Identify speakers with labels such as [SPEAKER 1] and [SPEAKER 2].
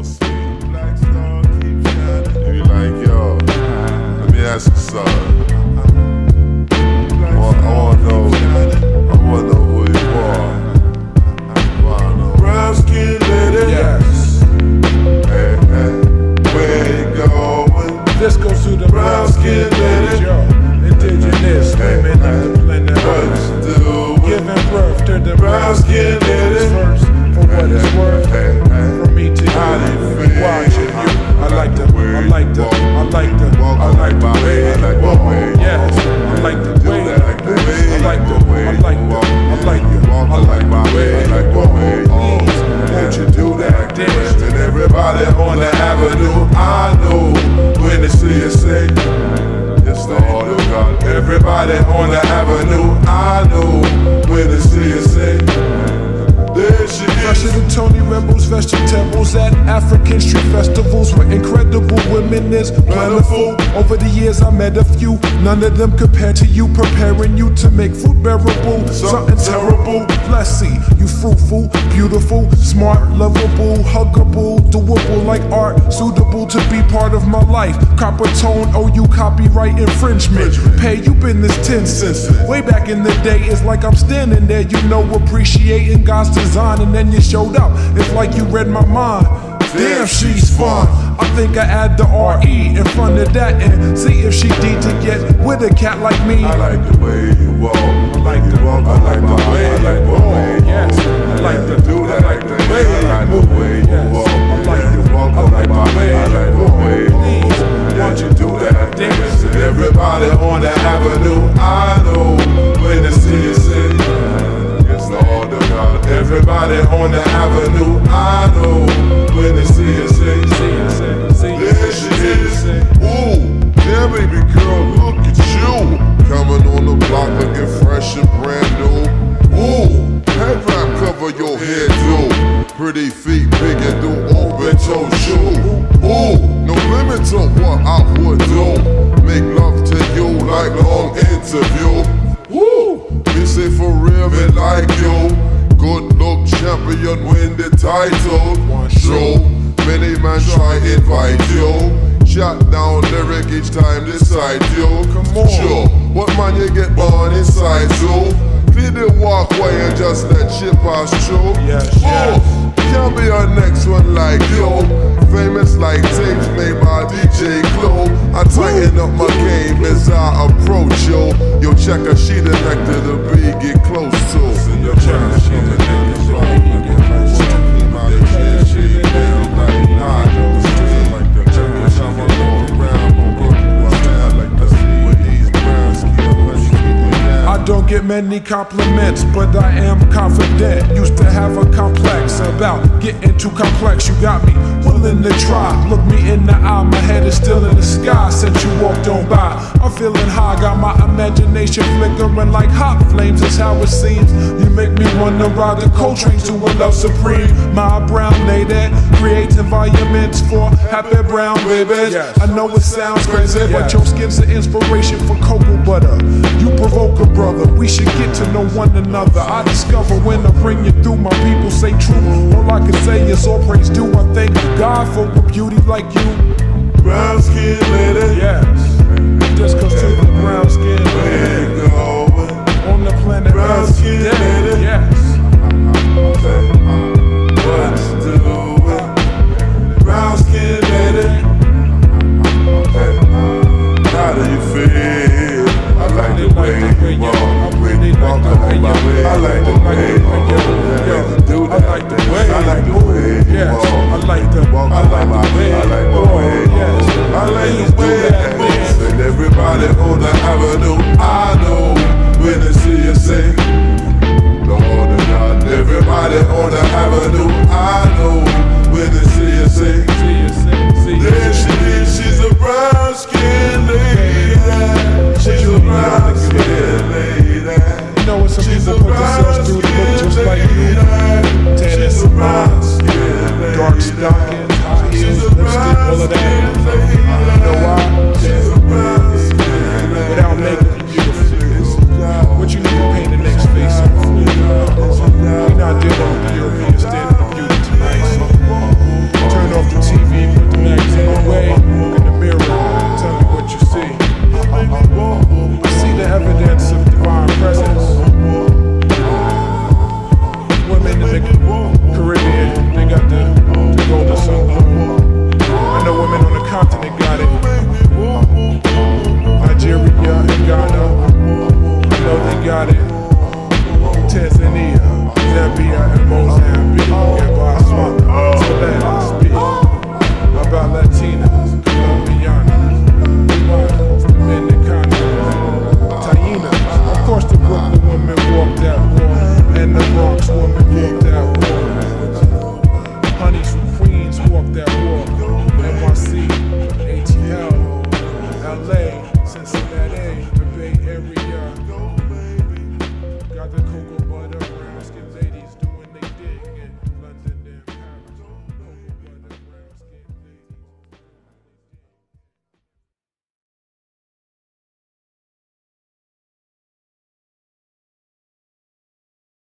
[SPEAKER 1] so sweet. Black star keep shining. You like yo? Let me ask you something. I wanna know who you are. Brown skin lady.
[SPEAKER 2] Yes.
[SPEAKER 1] Hey, hey, where you going?
[SPEAKER 2] This goes to the
[SPEAKER 1] brown skin lady.
[SPEAKER 2] Indigenous women of the planet
[SPEAKER 1] What
[SPEAKER 2] Earth,
[SPEAKER 1] you doing?
[SPEAKER 2] giving birth to the
[SPEAKER 1] Brown skin lady.
[SPEAKER 2] first for what it's worth.
[SPEAKER 1] Hey, hey,
[SPEAKER 2] From me to
[SPEAKER 1] how do
[SPEAKER 2] you,
[SPEAKER 1] you feel?
[SPEAKER 2] watching you. I like the way you walk. Yes, I like the way you move. I like the way you walk.
[SPEAKER 1] Won't you do that dance? And everybody on the avenue, I know when they see you say, it's the heart of God. Everybody on the avenue, I know when they see you say, there she is.
[SPEAKER 2] Fresher than Tony Rebels, vegetables at African street festivals where incredible women is plentiful. Over the years I met a few, none of them compared to you, preparing you to make food bearable. Something terrible, let's see, you fruitful, beautiful, smart, lovable, huggable, doable like art, suitable to be part of my life. Copper tone, oh you copyright infringement. Pay you been this 10 cents. Way back in the day, it's like I'm standing there, you know, appreciating God's design, and then you showed up. It's like you read my mind. Damn, she's fun. I think I add the R-E in front of that and see if she need to get with a cat like me.
[SPEAKER 1] I like the way you walk. I like the walk. I like the way you walk.
[SPEAKER 2] Yes, I like the
[SPEAKER 1] do that. I like the way you walk. I like the walk. I like the way you walk. Won't you do that dance? And everybody on the avenue, I know when they see you say, it's the heart of God. Everybody on the avenue, I know when they see you say, there she is. Ooh, yeah, baby girl, look at you. Coming on the block looking fresh and brand new. Ooh, head wrap cover your head too. Pretty feet big and do open toe shoe. Ooh, no limit to what I would do. Make love to you like long interview. Woo, me say for real, me like you. Good look champion win the title. Show, many man try invite you. Shot down lyric each time decide you. Come on, sure, what man you get born inside you? Clear the walkway and just let shit pass through.
[SPEAKER 2] Yes,
[SPEAKER 1] can't be a next one like you. Famous like tapes made by DJ Clue. I tighten up my game as I approach you. Yo, check her, she the nectar the bee get close to. Yo, check her, she the nectar the bee get close to. She down like nah.
[SPEAKER 2] I don't get many compliments, but I am confident. Used to have a complex about getting too complex. You got me willing to try. Look me in the eye, my head is still in the sky since you walked on by. I'm feeling high, got my imagination flickering like hot flames. That's how it seems. You make me wanna ride the coal train to a love supreme. My brown lady creates environments for happy brown babies. I know it sounds crazy, but your skin's the inspiration for cocoa butter. You provoke a brother, we should get to know one another. I discover when I bring you through, my people say true. All I can say is all praise due. I thank God for a beauty like you.
[SPEAKER 1] Brown skin lady.
[SPEAKER 2] Yes, just cause to the brown skin lady on the planet
[SPEAKER 1] brown
[SPEAKER 2] Earth.
[SPEAKER 1] skin lady.
[SPEAKER 2] Yes.
[SPEAKER 1] What you doing? Brown skin lady. How do you feel? I like the way you walk. I like the way you walk. I like the way you walk. I like the way you walk.
[SPEAKER 2] I like the way
[SPEAKER 1] I like the way I like the way that dance. And everybody on the avenue, I know when they see you say, Lord of God. Everybody on the avenue, I know when they see you say, there she is, she's a brown skin lady. She's a brown skin lady.
[SPEAKER 2] You know what, some people put themselves through to look just like you. Tennis, dark stockings, high heels, lipstick, all of that. You know why? Without makeup, you're beautiful. What you need to paint the next face on. We're not dealing with the European standard of beauty tonight, so turn off the that water.